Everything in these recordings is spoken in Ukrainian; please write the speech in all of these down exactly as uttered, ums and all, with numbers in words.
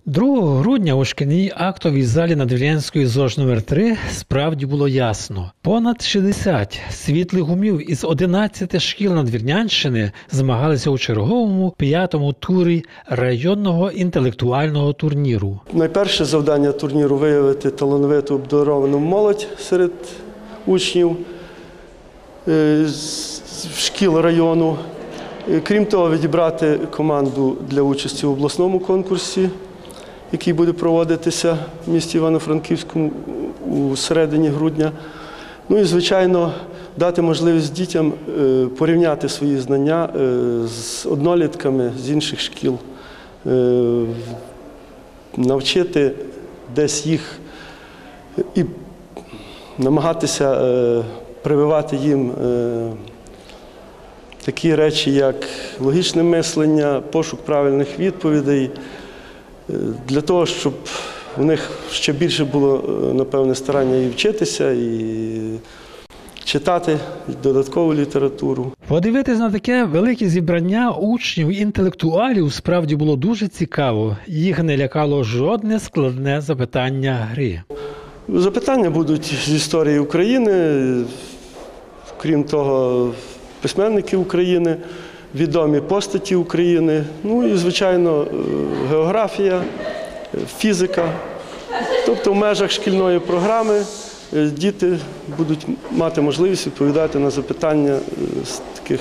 другого грудня у шкільній актовій залі Надвірнянської ЗОЖ номер три справді було ясно. Понад шістдесят світлих умів із одинадцяти шкіл Надвірнянщини змагалися у черговому п'ятому турі районного інтелектуального турніру. Найперше завдання турніру – виявити талановиту обдаровану молодь серед учнів шкіл району. Крім того, відібрати команду для участі в обласному конкурсі, який буде проводитися в місті Івано-Франківському у середині грудня. Ну і, звичайно, дати можливість дітям порівняти свої знання з однолітками з інших шкіл, навчити десь їх і намагатися прививати їм такі речі, як логічне мислення, пошук правильних відповідей, для того, щоб у них ще більше було, напевне, старання і вчитися, і читати додаткову літературу. Подивитись на таке велике зібрання учнів-інтелектуалів справді було дуже цікаво. Їх не лякало жодне складне запитання гри. Запитання будуть з історії України, крім того, письменники України, відомі постаті України, ну і, звичайно, географія, фізика. Тобто в межах шкільної програми діти будуть мати можливість відповідати на запитання з таких,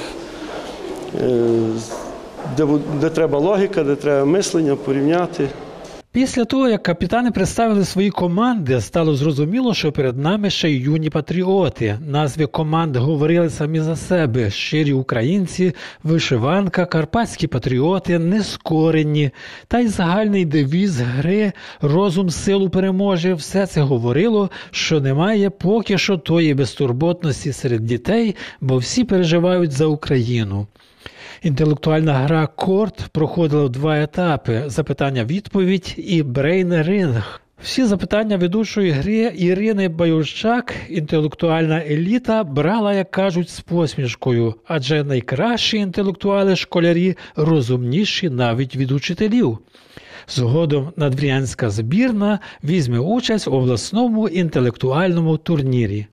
де, де треба логіка, де треба мислення, порівняти. Після того, як капітани представили свої команди, стало зрозуміло, що перед нами ще й юні патріоти. Назви команд говорили самі за себе. Щирі українці, вишиванка, карпатські патріоти, нескорені. Та й загальний девіз гри «Розум силу переможе» – все це говорило, що немає поки що тої безтурботності серед дітей, бо всі переживають за Україну. Інтелектуальна гра «Корт» проходила в два етапи – запитання-відповідь і брейн-ринг. Всі запитання ведучої гри Ірини Баюрчак інтелектуальна еліта брала, як кажуть, з посмішкою, адже найкращі інтелектуали-школярі розумніші навіть від учителів. Згодом надвірнянська збірна візьме участь у обласному інтелектуальному турнірі.